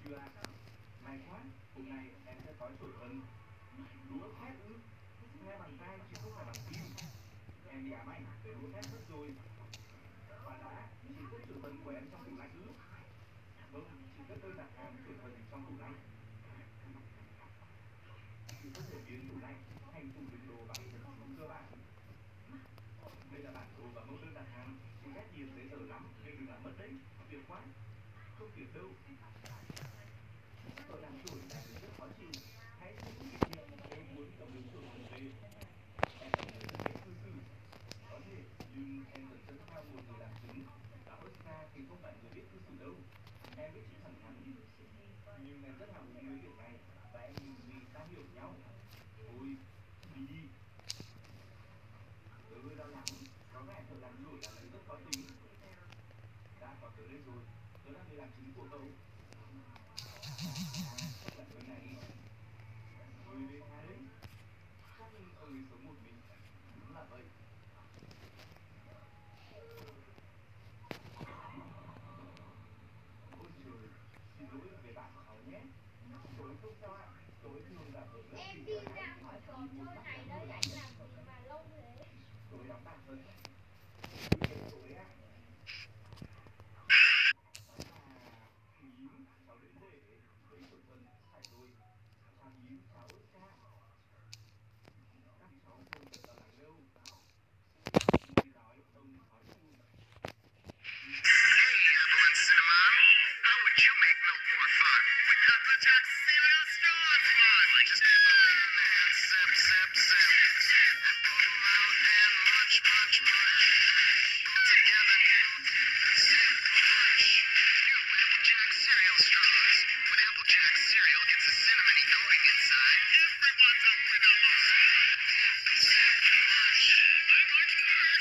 Chưa à? May quá, hôm nay em sẽ có sủi hơn. Đũa thép ư? Nghe bằng tay chứ không phải bằng kim. Em bị ám ảnh về đũa thép mất rồi. Và đã, chị cất sủi hơn của em trong tủ lạnh ư? Vâng, chị cất đơn đặt hàng sủi hơn trong tủ lạnh. Chị có thể biến tủ lạnh thành tủ đựng đồ bằng thần chú cơ bạn. Đây là bản đồ và mẫu đơn đặt hàng. Chị ghét nhìn giấy tờ lắm nên đừng làm mất đấy. Tuyệt quá. Không tuyệt đâu. Tội làm sủi là điều rất khó chịu. Hãy suy nghĩ kỹ nếu muốn cầm đứng sủi phần về. Em là người rất biết cư xử. Có thể, nhưng em cần dẫn theo một người làm chứng. Và Oscar thì không phải người biết cư xử đâu. Em biết chị thẳng thắn. Nhưng em rất hào hứng với việc này. Và em nhìn vì ta hiểu nhau. Thôi, đi. Tớ hơi lo lắng. Có vẻ thợ làm sủi là người rất khó tính. Đã có tớ đây rồi. Tớ là người làm chứng của cậu. À, chắc là nơi này. Người bên Hà đấy. Chắc ông ấy sống một mình. Đúng là vậy. Ôi trời, xin lỗi về bạn cháu nhé. Cậu ấy không sao ạ. Cậu ấy thường là vợ rất Em xinh đi đẹp ra khỏi vì cột chỗ muốn bắt này nạt đó người vậy lắm. làm gì mà lâu thế? Cậu ấy đóng bạc thật. Cứ kệ cậu ấy ạ. Cháu là Nhím. Cháu đến để lấy sủi phần phải rồi. Chào Nhím, chào Oscar. Các cháu không cần lo lắng đâu. Nghe nói ông khó chịu. Vì thế nên Hey, Apple and Cinnamon. How would you make milk more fun? With Applejack cereal straws fun. Just dip 'em in and sip, sip, sip. And pull 'em out and munch, munch, munch. Together now, sip, munch. New Applejack cereal straws. When Applejack cereal gets a cinnamony coating inside, everyone's a winner. Dip, sip, munch. I munched first.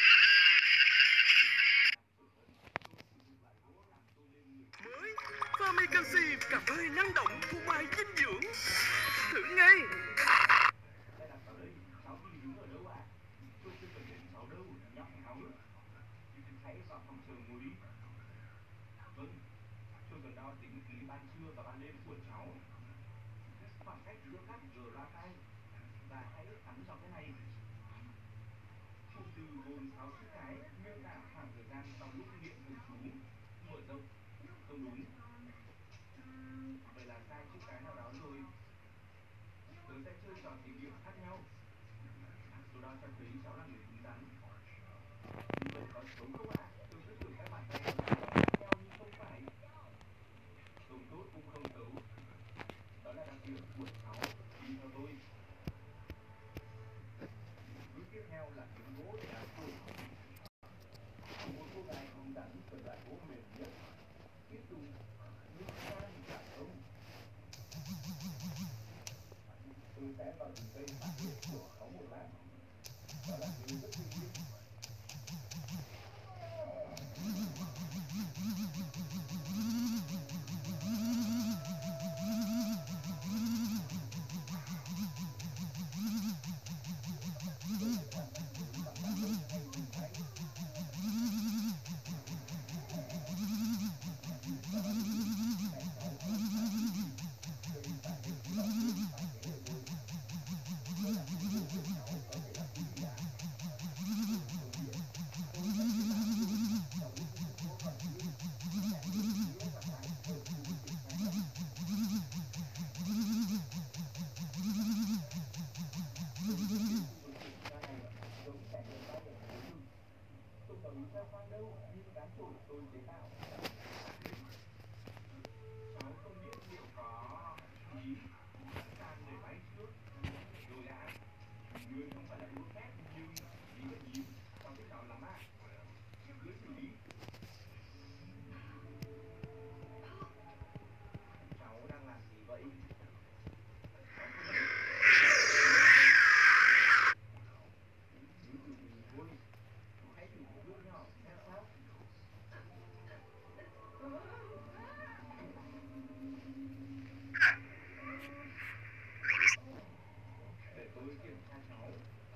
Mới Fami Canxi cà phê năng động phô mai dinh dưỡng. Thử ngay. đây là cháu đây. Cháu đi đứng ở đâu ạ? Tôi chưa cần đến cháu đâu. Nhóc háo hức. Hãy vào phòng chờ ngồi đi. Vâng, tôi cần đo tính khí ban trưa và ban đêm của cháu. Khoảng cách giữa các giờ ra tay. Và hãy ấn vào cái này. Cụm từ gồm 6 chữ cái miêu tả khoảng thời gian sau lúc niệm thần chú. Mở rộng. Không đúng. Vậy là sai chữ cái nào đó rồi. Tớ sẽ chơi trò thí nghiệm khác nhau. Số đo cho thấy cháu là người cứng rắn. Như vậy có xấu không ạ? Tôi cứ tưởng các bàn tay có số đo khác nhau nhưng không phải. Không tốt cũng không xấu. Đó là đặc điểm của cháu. Đi theo tôi. Bước tiếp theo là miếng gỗ để làm sủi. Một cô gái cứng rắn cần loại gỗ mềm nhất. Tiếp tục nước cam và không. Tôi sẽ vào rừng cây phát hiện của cháu một lát. Đó là điều rất tự nhiên. Giống trải nghiệm bao nhiêu thú rừng. Tôi có lý theo khoan đâu, nhưng cán sủi tôi chế tạo. Cháu không biết liệu có nhím sẵn sàng để bay trước. Rồi đã. Người không phải là đũa phép nhưng ý là nhím. Cháu thích nó lắm à? Cứ xử lý. Cháu đang làm gì vậy? Cháu không biết. Cứ từ từ thôi. Hãy thử một bước nhỏ xem sao. Để tôi kiểm tra cháu.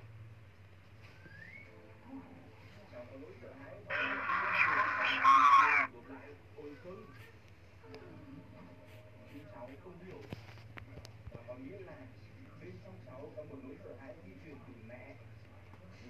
Cháu có nỗi sợ hãi khi đột lại. Ôi không.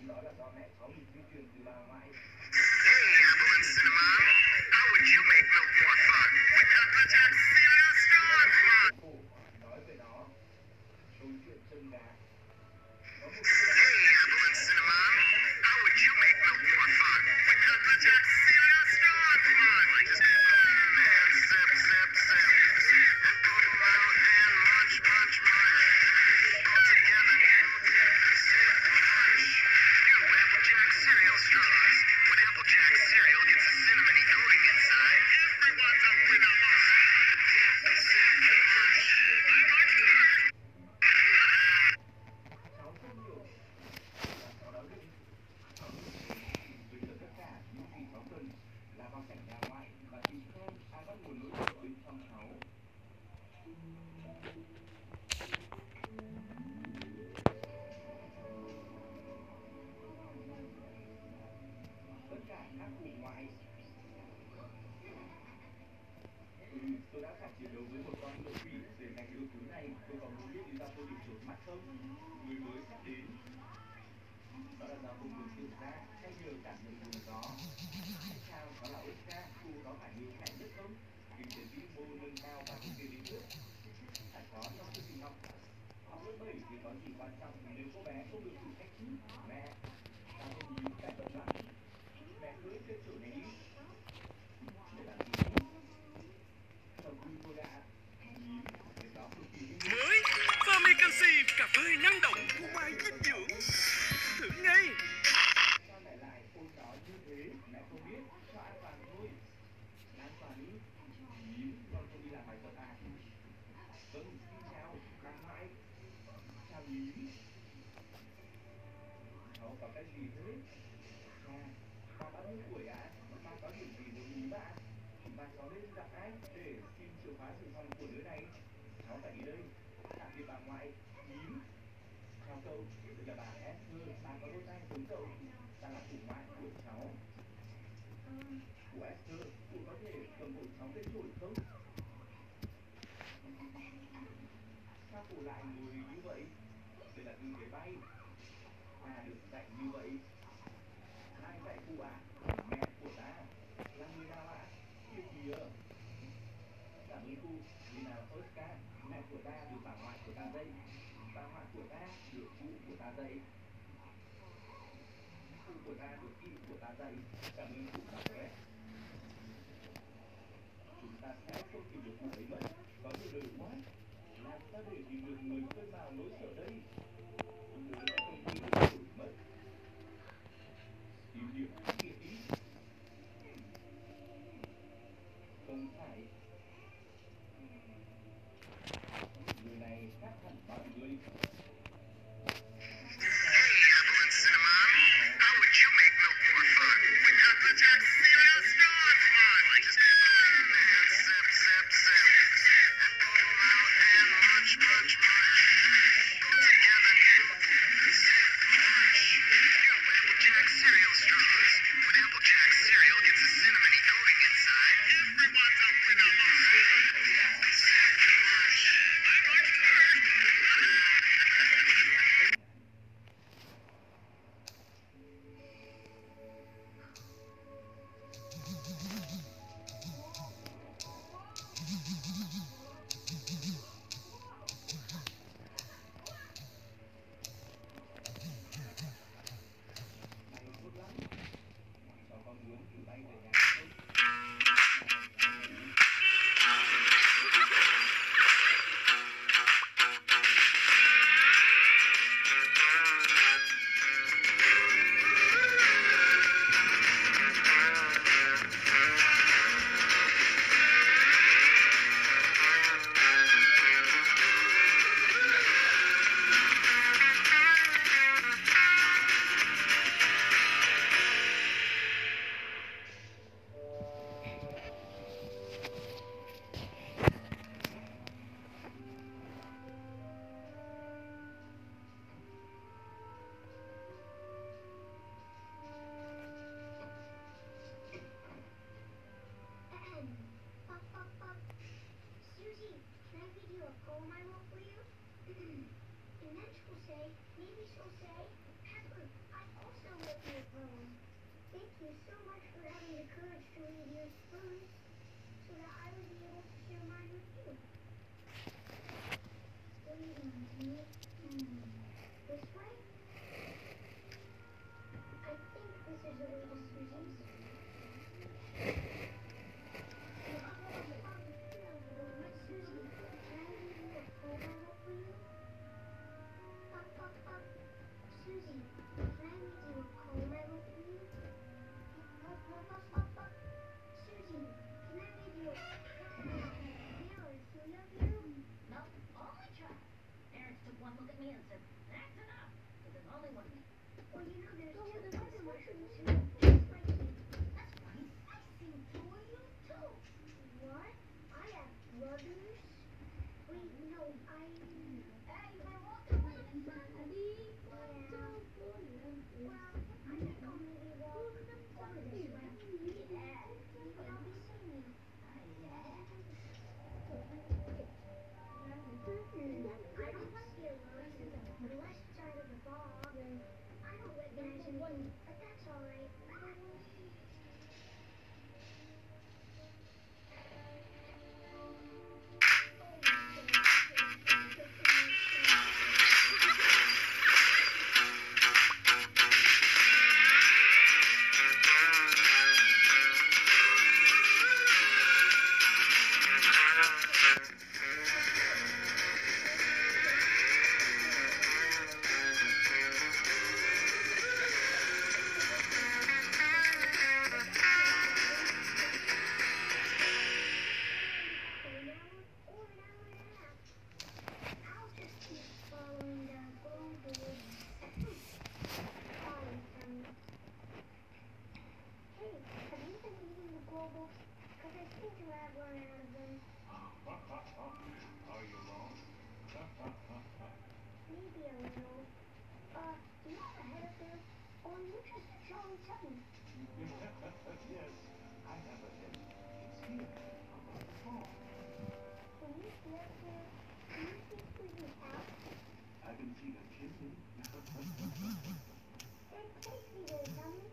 Đó là do mẹ cháu bị di truyền từ bà ngoại. Hey, Apple and Cinema. How would you make milk more fun with Applejack cereal straws fun? Cổ nói về nó. Câu chuyện chân gà. Có một Hey, Apple and Cinema. How would you make milk more fun with Applejack cereal straws fun? Like just and sip, sip, sip, and pull them out and munch, munch, munch. All together now, sip, munch. New Applejack cereal straws. When Applejack cereal gets a cinnamony coating inside, everyone's a winner. Sip, sip, munch. cháu không hiểu là cháu nói gì. Cháu vì được tất cả những gì cháu cần là vào cảnh nhà ngoại và tìm xem ai bắt nguồn nỗi sợ bên trong cháu. Tất cả các cụ ngoại. Tôi đã phải chiến đấu với một con ngựa quỷ để giành được thứ này. Tôi có muốn biết lý do tôi bị trốn mắt không? Người mới sắp đến. Đó là do vùng đường tiểu ra hay nhờ cảm nhận vùng gió. Hay sao đó là Oscar, khu đó phải nhiều hạnh nhất không? Kinh tế vĩ mô nâng cao và kinh tế lý thuyết. Phải có trong chương trình học. Học lớp 7 thì có gì quan trọng nếu cô bé không được thử thách chứ? Mẹ, sao không nhìn cái bận lắm? Mẹ cưới trên chỗ này đi. Để làm gì? Cho vui thôi ạ. Nhìn, để đó cực kỳ hữu ích. Mới Fermi Canxi cà phê năng động phô mai dinh dưỡng. Thử ngay. Sao mẹ lại ôn nói như thế? Mẹ không biết, cho an toàn thôi. An toàn đi. Nhìn, con không đi làm bài tập à? Vâng, xin chào, bà ngoại. Chào Nhìn. Cháu có cái gì thế? À, bà bao nhiêu tuổi ạ? Bà có điểm gì muốn ý bà? Bà cháu lên gặp ai để xin chìa khóa dự phòng của đứa này? Cháu phải đi đây. Tạm biệt bà ngoại. Nhìn. Chào cậu, đây là bà Esther, bà có đôi tay giống cậu. Ta là cụ ngoại của cháu. Cụ Esther, cụ có thể cầm hộ cháu lên nổi không? Sao cụ lại ngồi như vậy? Đây là tư thế bay. Ta được dạy như vậy. Ai dạy cụ ạ? Mẹ của ta. Là người nào ạ? Kia kìa. Cảm ơn cụ. Vì nào Oscar, mẹ của ta được bà ngoại của ta dạy. Bà ngoại của ta được cụ của ta dạy. Cụ của ta được chị của ta dạy. Cảm ơn cụ bà Fred. Chúng ta sẽ không tìm được cụ ấy mất. Có nhiều đời quá. Làm sao để tìm được người cơn vào nỗi sợ đây? Đứa đã không tìm được cụ mất. Tìm điểm kia đi. Không phải. Người này khác hẳn mọi người. Hey, Apple and Cinema. How would you make milk more fun with Applejack cereal straws fun? Like just and sip, sip, sip, and pull them out and munch, munch, munch. All together now, sip, munch. New Applejack cereal straws. When Applejack cereal gets a cinnamony coating inside, everyone's a winner. Sip, munch. Này tốt lắm. Cháu có muốn thử bay về nhà không? Pop, pop, pop. Susie, can I read you a poem I wrote for you? And then she'll say, maybe she'll say, Pepper, I also to read yours first so that I would be able to share mine with you. What do you want to me? This way? I think this is the way to Susie's. Susie, can I read you a poem for you? Susie, can I read you a poem I wrote for you? Susie, can I read you a... There are three of you? No, only child. Parents took one look at me and said, that's enough. So there's only one of me. Well, you know, there's two other mushrooms who look just like you. That's right. I seen two of you too. What? I have brothers? Wait, no, I... Hey, you better walk away, Sandy. Well, I think I'll maybe walk over this way. Yeah. But I'll be seeing you. Yeah. I don't see a rose on the west side of the bog. I don't recognize anything, but that's all right. I'll just keep following the globals. Hey, have you been eating the globals? Because I seem to have run out of them. Are you wrong? Maybe a little. Do you have a head up there? Or are you just a jolly tummy? Yes, I have a head. It's here, above the phone. When you see up there, do you see Susie out? I can see the kitten. Then take me there, tummy.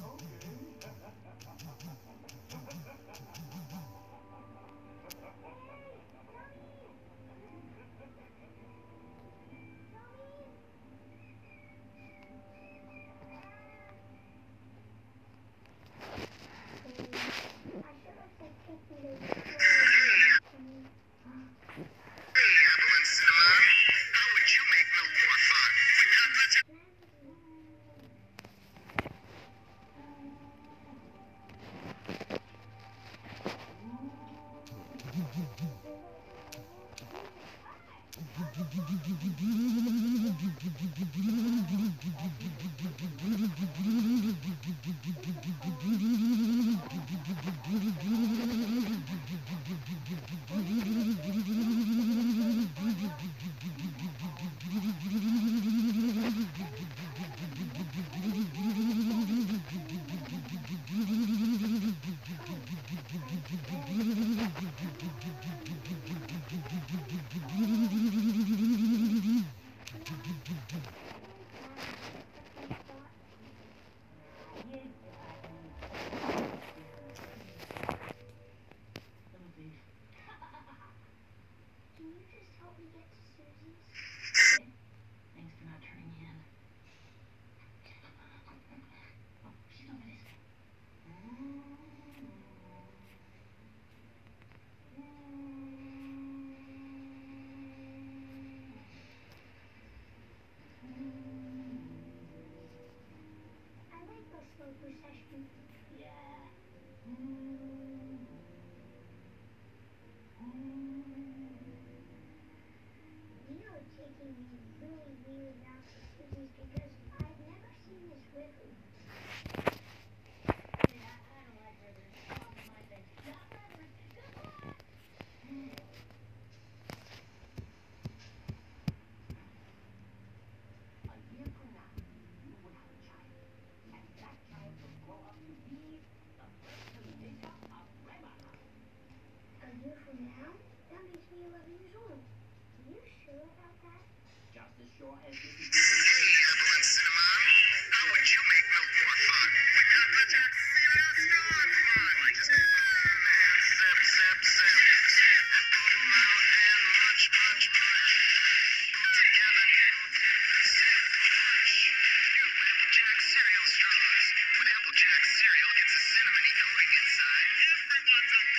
I should have said take me there before, tummy. Hey, Apple and Cinnamon. How would you make milk more fun? Without the Can I read you? Can you just help me get to Susie's? Thanks for not turning in. Oh, she's over this way. I like the slow procession. Yeah. You are taking me really, really out to Susie's because I've never seen this river. Yeah, I don't like rivers. Oh, my thing. Not rivers. Good luck. A year from now, you will have a child. And that child will grow up to be the first Olympian of Raymond. A year from now? That makes me 11 years old. Are you sure about that? Just as sure as this is Hey, Apple and Cinnamon. How would you make milk more fun? Without the cereal straws fun. Like cereal gets a cinnamony coating inside, everyone's a